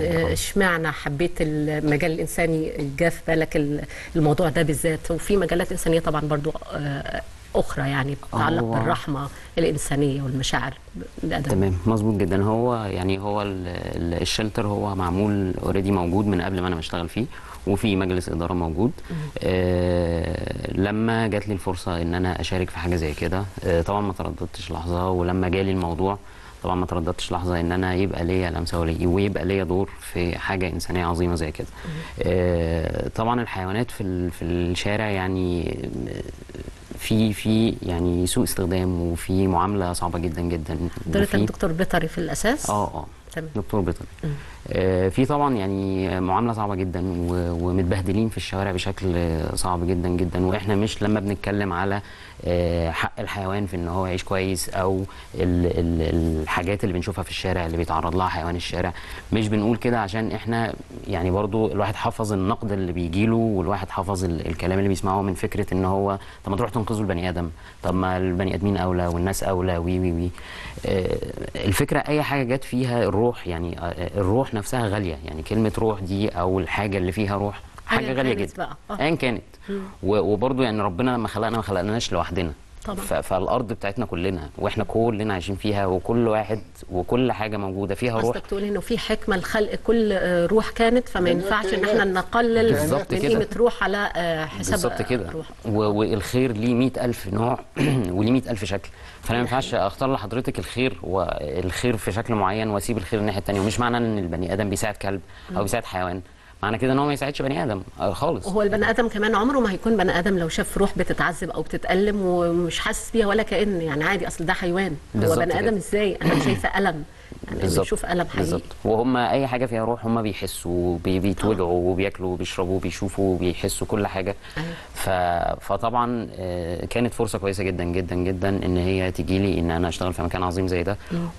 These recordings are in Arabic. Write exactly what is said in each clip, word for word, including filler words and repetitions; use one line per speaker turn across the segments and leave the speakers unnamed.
اشمعنى حبيت المجال الانساني؟ جه في بالك الموضوع ده بالذات؟ وفي مجالات انسانيه طبعا برضو اخرى يعني بتتعلق بالرحمه الانسانيه والمشاعر الادميه.
تمام، مظبوط جدا. هو يعني هو الشلتر هو معمول اوريدي، موجود من قبل ما انا بشتغل فيه، وفي مجلس اداره موجود. آه لما جات لي الفرصه ان انا اشارك في حاجه زي كده، آه طبعا ما ترددتش لحظه، ولما جالي الموضوع طبعا ما ترددتش لحظه ان انا يبقى ليا لمسه ويبقى ليا دور في حاجه انسانيه عظيمه زي كده. آه طبعا الحيوانات في في الشارع يعني في في يعني سوء استخدام، وفي معامله صعبه جدا جدا.
حضرتك دكتور بيطري في الاساس؟
اه اه تمام، دكتور بيطري. آه في طبعا يعني معامله صعبه جدا، ومتبهدلين في الشوارع بشكل صعب جدا جدا. واحنا مش لما بنتكلم على آه حق الحيوان في ان هو يعيش كويس، او ال ال الحاجات اللي بنشوفها في الشارع اللي بيتعرض لها حيوان الشارع، مش بنقول كده عشان احنا يعني برضو الواحد حفظ النقد اللي بيجيله، والواحد حفظ الكلام اللي بيسمعه من فكره ان هو طب ما تروح تنقذوا البني ادم، طب ما البني ادمين اولى والناس اولى، وي وي وي آه الفكره اي حاجه جت فيها الروح، يعني آه الروح نفسها غاليه. يعني كلمه روح دي او الحاجه اللي فيها روح حاجه غاليه جدا ايا كانت. وبرضو يعني ربنا لما خلقنا ما خلقناش لوحدنا طبعا، فالارض بتاعتنا كلنا، واحنا كلنا عايشين فيها، وكل واحد وكل حاجه موجوده فيها روح.
قصدك تقول انه في حكمه لخلق كل روح كانت، فما ينفعش ان احنا نقلل من قيمه روح على حساب
بالظبط كده. والخير ليه مئة ألف نوع وليه مئة ألف شكل، فانا ما ينفعش اختار لحضرتك الخير والخير في شكل معين واسيب الخير الناحيه الثانيه. ومش معنى ان البني ادم بيساعد كلب او بيساعد حيوان معنى كده ان هو ما يساعدش بني ادم خالص.
وهو البني ادم كمان عمره ما هيكون بني ادم لو شاف روح بتتعذب او بتتالم ومش حاسس بيها ولا كأن، يعني عادي، اصل ده حيوان. هو بني ادم ازاي؟ انا شايفه الم، يعني بنشوف الم حقيقي. بالظبط.
وهم اي حاجه فيها روح هم بيحسوا، بيتوجعوا وبياكلوا وبيشربوا وبيشوفوا وبيحسوا كل حاجه. ف... فطبعا كانت فرصه كويسه جدا جدا جدا ان هي تيجي لي ان انا اشتغل في مكان عظيم زي ده،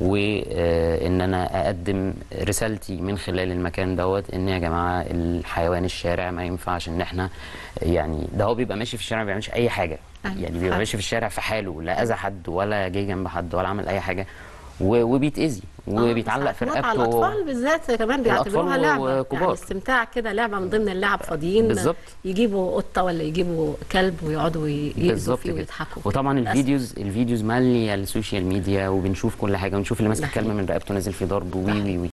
وان انا اقدم رسالتي من خلال المكان دوت ان يا جماعه الحيوان الشارع ما ينفعش ان احنا يعني ده هو بيبقى ماشي في الشارع ما بيعملش اي حاجه. يعني بيبقى ماشي في الشارع في حاله، لا اذى حد ولا جه جنب حد ولا عمل اي حاجه، وبيتاذي وبيتعلق في رقبته.
الاطفال بالذات كمان بيعتبروها لعبه، يعني استمتاع كده، لعبه من ضمن اللعب. فاضيين
بالظبط
يجيبوا قطه ولا يجيبوا كلب ويقعدوا يأذوا فيه ويضحكوا.
وطبعا الفيديوز الفيديوز ماليه السوشيال ميديا، وبنشوف كل حاجه، ونشوف اللي ماسك الكلب من رقبته نازل في ضرب وي وي وي